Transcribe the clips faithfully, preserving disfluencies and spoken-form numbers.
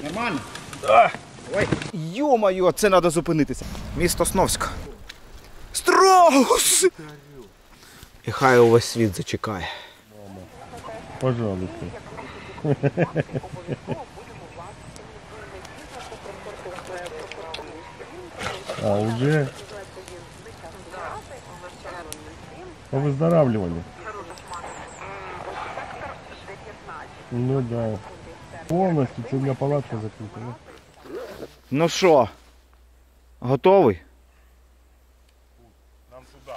Нормально? А! Ой! Йо-моє, це треба зупинитися. Місто Сновськ. Страус! І хай увесь світ зачекає. Пожалуйста. А уже по выздоравливанию. Ну да. Полностью, что у меня палатка закрыта. Да? Ну що, готовий? Нам сюда.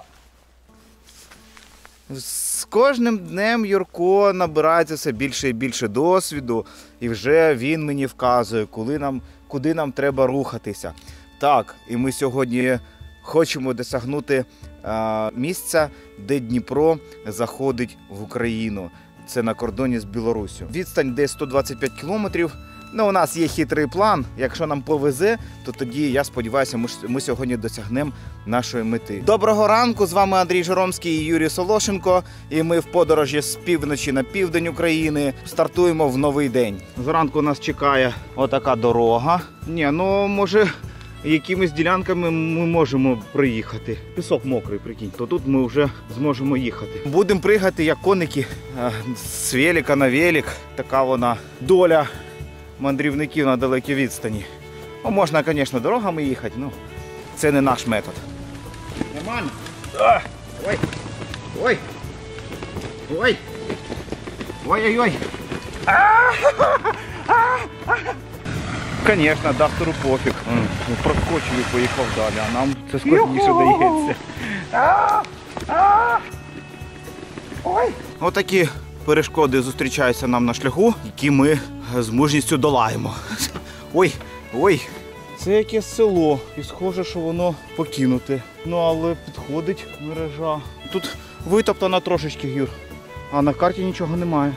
З кожним днем Юрко набирається все більше і більше досвіду, і вже він мені вказує, коли нам, куди нам треба рухатися. Так, і ми сьогодні хочемо досягнути а, місця, де Дніпро заходить в Україну. Це на кордоні з Білоруссю. Відстань десь сто двадцять п'ять кілометрів. Ну, у нас є хитрий план. Якщо нам повезе, то тоді, я сподіваюся, ми, ми сьогодні досягнемо нашої мети. Доброго ранку, з вами Андрій Жиромський і Юрій Солошенко. І ми в подорожі з півночі на південь України стартуємо в новий день. Зранку нас чекає отака дорога. Ні, ну, може, якимись ділянками ми можемо проїхати. Пісок мокрий, прикинь. То тут ми вже зможемо їхати. Будемо пригати, як коники, з велика на велик. Така вона доля мандрівників на далекій відстані. Ну, можна, звісно, дорогами їхати, але це не наш метод. Нормально? А! Ой! Ой! Ой! Ой-ой-ой! Звісно, Дастеру пофіг. Проскочив і поїхав далі, а нам це складніше дається. Ой! Отакі перешкоди зустрічаються нам на шляху, які ми з мужністю долаємо. Ой, ой. Це якесь село, і схоже, що воно покинуте. Ну, але підходить мережа. Тут витоптано трошечки, Юр, а на карті нічого немає.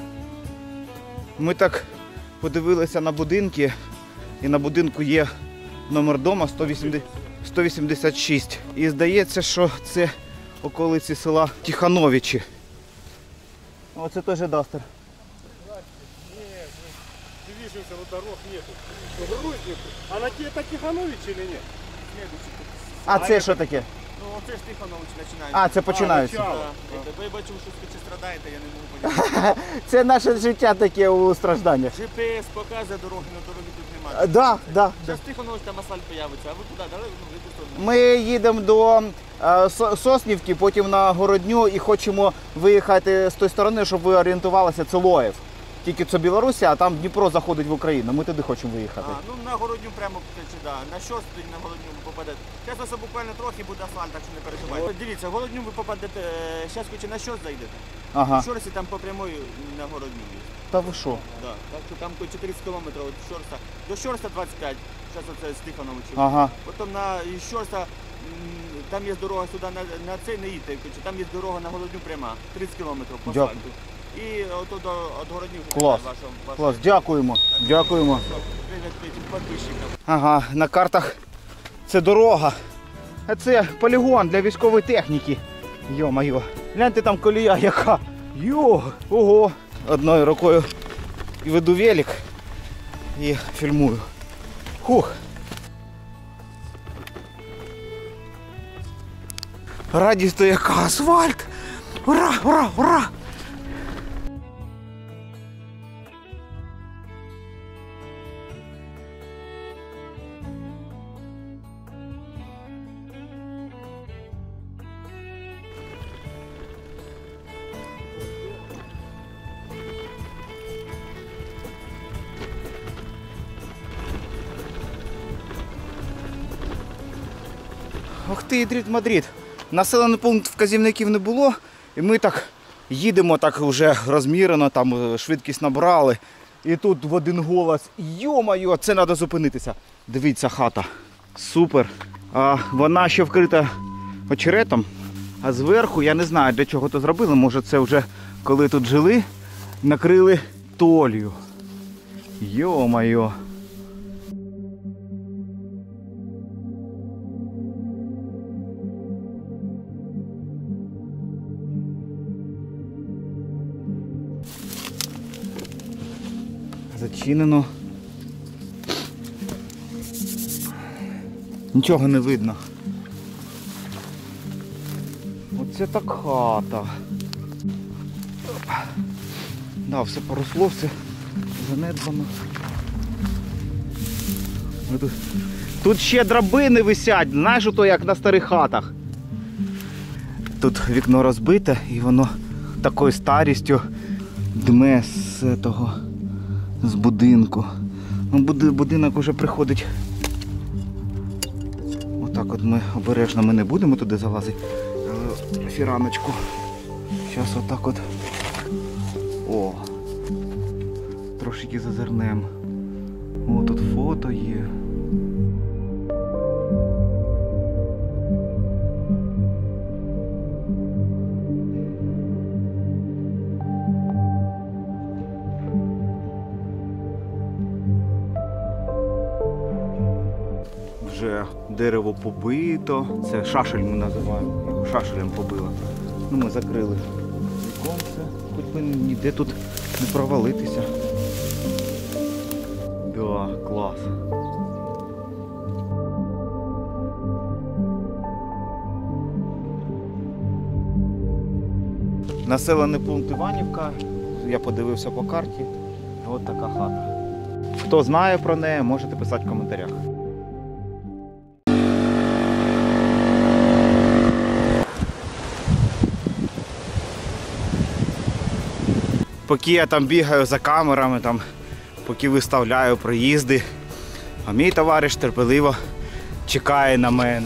Ми так подивилися на будинки, і на будинку є номер дома сто вісімдесят шість. І здається, що це околиці села Тихановичі. Оце теж Дастер. Движемся, но дорог нету. А на те это Тиханович или нет? А це що таке? Ну, оце ж Тиханович починає. А, це починається. А, Ви бачимо, що ви страдаєте, я не можу поняти. Це наше життя таке у стражданнях. джі пі ес показує дороги, але дороги тут немає. Да, да. Зараз Тиханович там асфальт появиться, а ви куди? Дали? Ну, в яку сторону? Ми їдемо до е, Со- Соснівки, потім на Городню і хочемо виїхати з тої сторони, щоб ви орієнтувалися, це Лоєв. Тільки це Білорусія, а там Дніпро заходить в Україну. Ми туди хочемо виїхати. А, ну на Городню прямо чи да. На щось тоді на Городню ви попадете. Зараз це буквально трохи буде асфальт, так що не переживайте. Дивіться, в Городню ви попадете, зараз хоч на щось зайдете. Ага. Шорсі там по прямої на Городню є. Та ви що? Да. Так що там хоч чотиридцять кілометрів від Щорса. До Щорса двадцять п'ять. Зараз оце з Тихановичем. Ага. Потім на із Щорса, м, там є дорога сюди, на, на цей не їдьте, там є дорога на Городню пряма, тридцять кілометрів по Дякую. асфальту. І ото до от Городню. Клас. Вашого, вашого. Клас, дякуємо. Дякуємо. Привіт этим підписчикам. Ага, на картах це дорога. А це полігон для військової техніки. Йо-моє. Гляньте, там колія яка. Йо, ого. Одною рукою веду велик і фільмую. Хух. Радість то яка, асфальт. Ура, ура, ура. Ох ти, Ідрит-Мадрид. Населений пункт вказівників не було, і ми так їдемо так вже розмірено, там швидкість набрали. І тут в один голос, йо-моє, це треба зупинитися. Дивіться, хата. Супер. А вона ще вкрита очеретом, а зверху, я не знаю, для чого то зробили, може це вже коли тут жили, накрили толью. Йо-моє. Зачинено. Нічого не видно. Оце так хата. Опа. Да, все поросло, все занедбано. Тут, тут ще драбини висять, знаєш, ото як на старих хатах. Тут вікно розбите і воно такою старістю дме з того, з будинку. Ну, будинок вже приходить. Отак от ми обережно ми не будемо туди залазити. Але фіраночку. Зараз отак от. О! Трошки зазирнемо. О, тут фото є. Вже дерево побито. Це шашель ми називаємо. Його шашелем побило. Ну, ми закрили віконце, хоч би ніде тут не провалитися. Да, клас. Населений пункт Іванівка. Я подивився по карті. Ось така хата. Хто знає про неї, можете писати в коментарях. Поки я там бігаю за камерами, там, поки виставляю проїзди, а мій товариш терпеливо чекає на мене.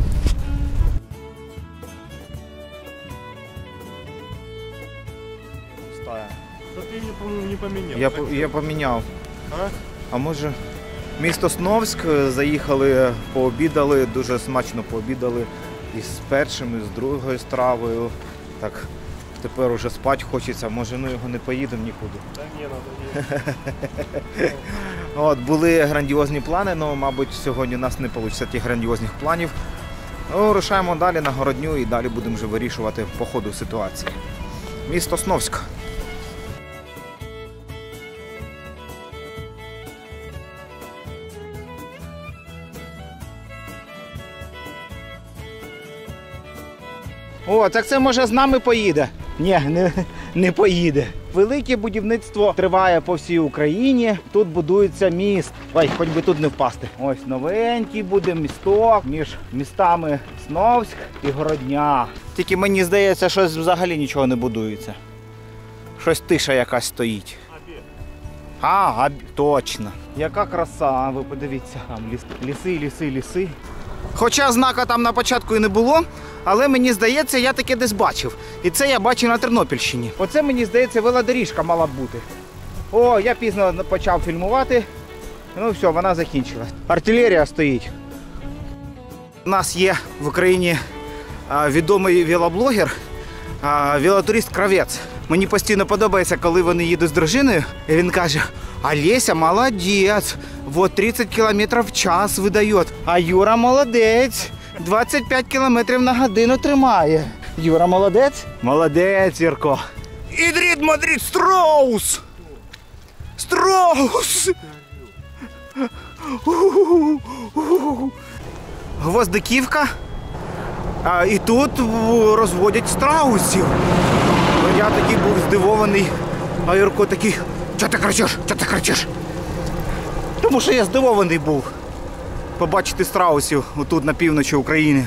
Стая. Что ты, не, по-моему, не поменял. Я, по- я поміняв. А? А може, місто Сновськ, заїхали, пообідали, дуже смачно пообідали із першим, і з другою стравою. Так, тепер уже спати хочеться, може, ну його не поїдемо нікуди. Да не надо. Не. От, були грандіозні плани, але, мабуть, сьогодні у нас не вийде тих грандіозних планів. Ну, рушаємо далі на Городню і далі будемо вже вирішувати по ходу ситуації. Місто Сновськ. О, так це може з нами поїде? Ні, не, не поїде. Велике будівництво триває по всій Україні. Тут будується міст. Ой, хоч би тут не впасти. Ось новенький буде місток між містами Сновськ і Городня. Тільки мені здається, що взагалі нічого не будується. Щось тиша якась стоїть. Обед. А, а, точно. Яка краса, ви подивіться. Там ліс, ліси, ліси, ліси. Хоча знака там на початку і не було, але мені здається, я таке десь бачив. І це я бачив на Тернопільщині. Оце, мені здається, велодоріжка мала б бути. О, я пізно почав фільмувати. Ну все, вона закінчилась. Артилерія стоїть. У нас є в Україні а, відомий велоблогер, а, велотурист Кравець. Мені постійно подобається, коли вони їдуть з дружиною, і він каже: Олеся молодець, вот тридцять кілометрів в час видає, а Юра молодець, двадцять п'ять кілометрів на годину тримає. Юра молодець? Молодець, Юрко. Ідрід Мадрид Строус! Строус! Гвоздиківка. А, і тут розводять страусів. Я такий був здивований, а Юрко такий: чого ти кричиш, чого ти кричиш? Тому що я здивований був побачити страусів отут на півночі України.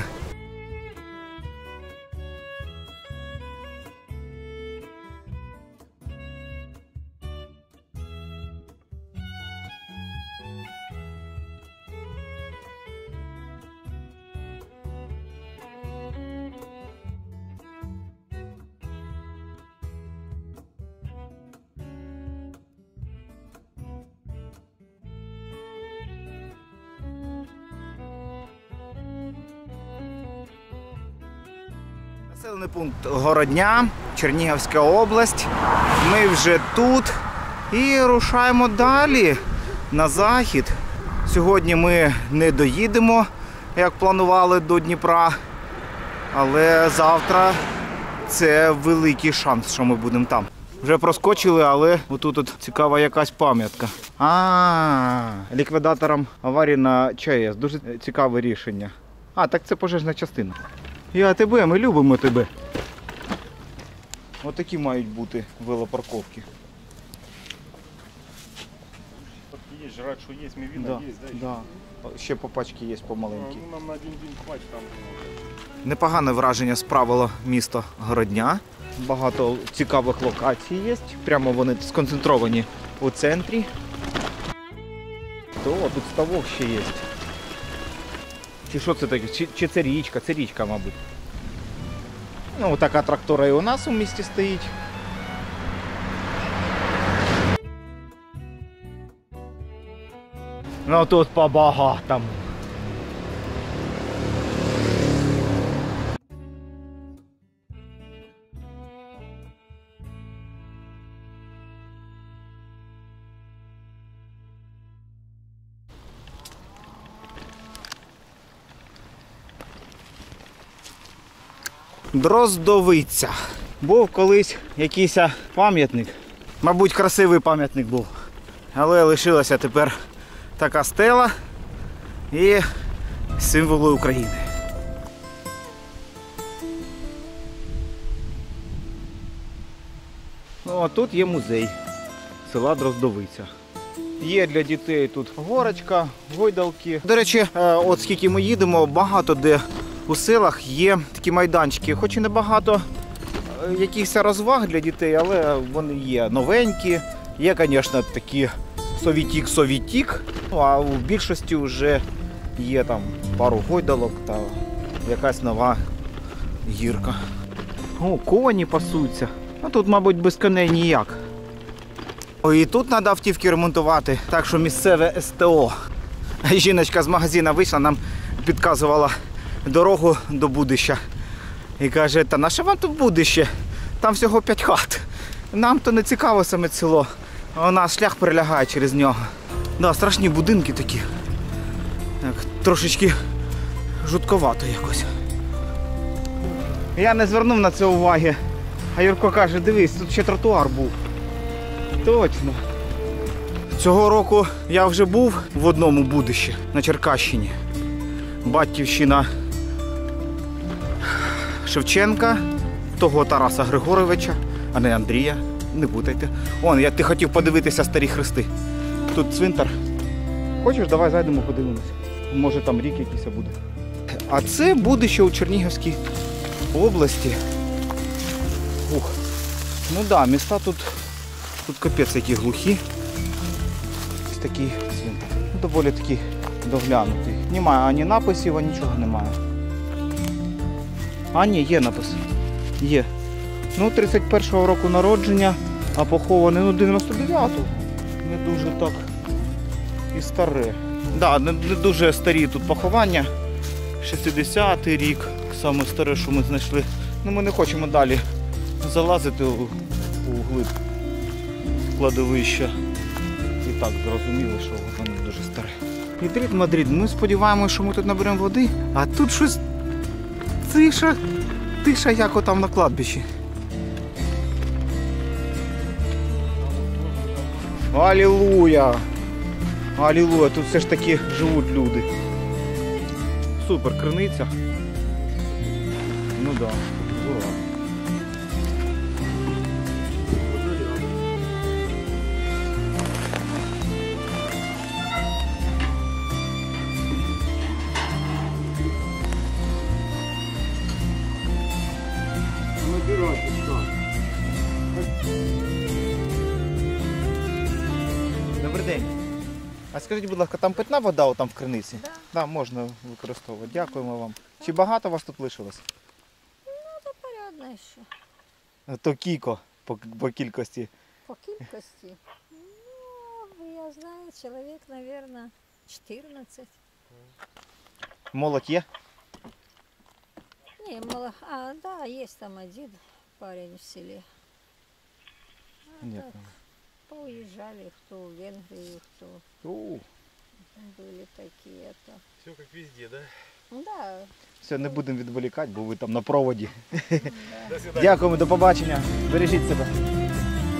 Населений пункт Городня, Чернігівська область. Ми вже тут і рушаємо далі на захід. Сьогодні ми не доїдемо, як планували, до Дніпра, але завтра це великий шанс, що ми будемо там. Вже проскочили, але отут от цікава якась пам'ятка. А, ліквідатором аварії на ЧАЕС. Дуже цікаве рішення. А, так це пожежна частина. Я тебе, ми любимо тебе. Отакі мають бути велопарковки. Есть, жрать, что есть, мы видно, Да, есть, да? да. Ще по пачці є А, помаленькі. ну, нам на один день хватит там. Непогане враження справило місто Городня. Багато цікавих локацій є. Прямо вони сконцентровані у центрі. То, тут ставок ще є. Чи що це таке? Чи, чи це річка? Це річка, мабуть. Ну, така трактора і у нас у місті стоїть. Ну тут по-багатому. Дроздовиця. Був колись якийсь пам'ятник. Мабуть, красивий пам'ятник був. Але лишилася тепер така стела і символи України. Ну, а тут є музей села Дроздовиця. Є для дітей тут горочка, гойдалки. До речі, от скільки ми їдемо, багато де у селах є такі майданчики, хоч і не багато якихось розваг для дітей, але вони є новенькі. Є, звісно, такі совітік-совітік, ну, а в більшості вже є там пару гойдалок та якась нова гірка. О, коні пасуться. Ну тут, мабуть, без коней ніяк. О, і тут треба автівки ремонтувати, так що місцеве ес те о. Жіночка з магазину вийшла, нам підказувала дорогу до Будища. І каже, та на що вам тут Будище? Там всього п'ять хат. Нам то не цікаво саме село. У нас шлях перелягає через нього. Да, страшні будинки такі. Так, трошечки жутковато якось. Я не звернув на це уваги. А Юрко каже, дивись, тут ще тротуар був. Точно. Цього року я вже був в одному Будищі на Черкащині. Батьківщина Шевченка, того Тараса Григоровича, а не Андрія. Не путайте. Вон, я ти хотів подивитися старі хрести. Тут цвинтар. Хочеш, давай зайдемо, подивимося. Може там рік якийсь буде. А це Будище у Чернігівській області. Ух. Ну так, да, міста тут, тут капець які глухі. Ось такий цвинтар. Доволі такий доглянутий. Немає ані написів, ані нічого немає. А ні, є напис. Є. Ну, тридцять першого року народження, а похований, ну, дев'яносто дев'ятого. Не дуже так і старе. Так, да, не, не дуже старі тут поховання. шістдесятий рік, саме старе, що ми знайшли. Ну, ми не хочемо далі залазити у, у глиб кладовища. І так, зрозуміло, що воно не дуже старе. Ідрит Мадрид, ми сподіваємося, що ми тут наберемо води, а тут щось тиша, тиша, як отам на кладбищі. Алілуя! Алілуя! Тут все ж таки живуть люди. Супер, криниця. Ну да, ура. Набирать, да. Добрий день. А скажіть, будь ласка, там питна вода там в криниці? Да. Да, можна використовувати. Дякуємо вам. Чи багато вас тут лишилось? Ну, порядно еще. То кілько по, по кількості. По кількості. Ну, я знаю, человек, наверное, четырнадцать. Молодь є? Не, мало... А, да, есть там один парень в селе. А Ні. так, поуезжали, кто в Венгрию, кто У, были такие-то. Все как везде, да? Да, все, не будемо відволікати, бо ви там на проводі. да. До свидания. Дякуємо, до побачення. Бережіть себе.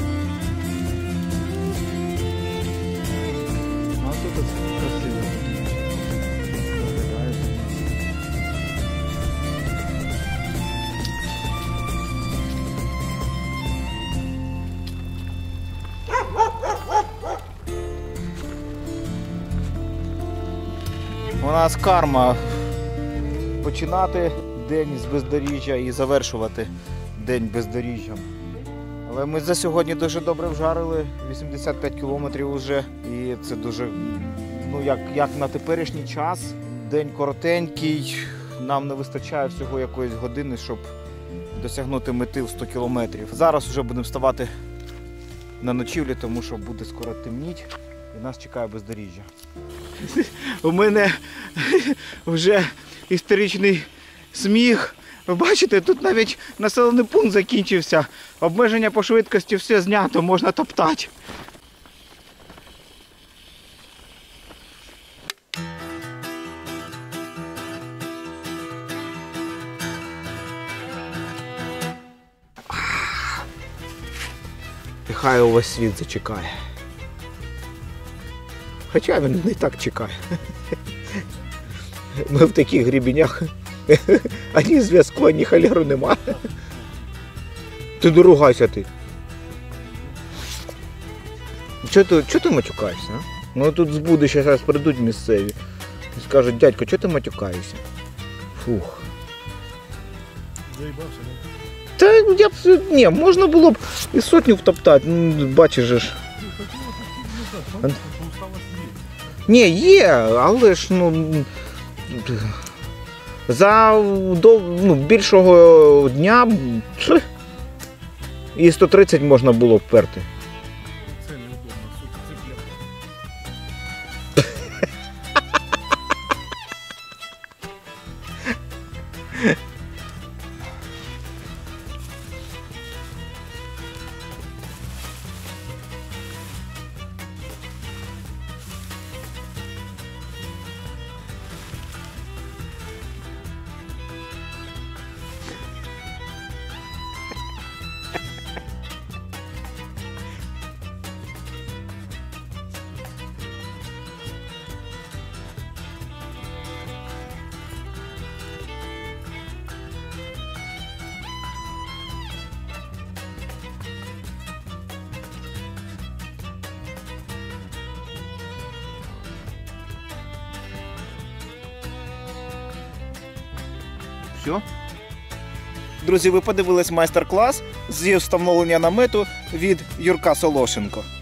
Красиво. У нас карма починати день з бездоріжжя і завершувати день бездоріжжям. Але ми за сьогодні дуже добре вжарили, вісімдесят п'ять кілометрів уже. І це дуже, ну як, як на теперішній час, день коротенький, нам не вистачає всього якоїсь години, щоб досягнути мети в сто кілометрів. Зараз вже будемо вставати на ночівлі, тому що буде скоро темніть і нас чекає бездоріжжя. У мене вже історичний сміх. Ви бачите, тут навіть населений пункт закінчився. Обмеження по швидкості все знято, можна топтати. І хай увесь світ зачекає. Хоча він не так чекає. Ми в таких грібінях. Ані зв'язку, ані холєру нема. Ти не ругайся ти. Чого ти, чого ти матюкаєшся? А? Ну тут з будущого зараз прийдуть місцеві. І скажуть, дядько, чого ти матюкаєшся? Фух. Заїбався, не? Та я б, ні, можна було б і сотню втоптати, ну, бачиш же ж. Ні, є, але ж, ну, за до, ну, більшого дня пш, і сто тридцять можна було б перти. Це неудобно, сука, це п'єте. Все. Друзі, ви подивились майстер-клас зі встановлення намету від Юрка Солошенко.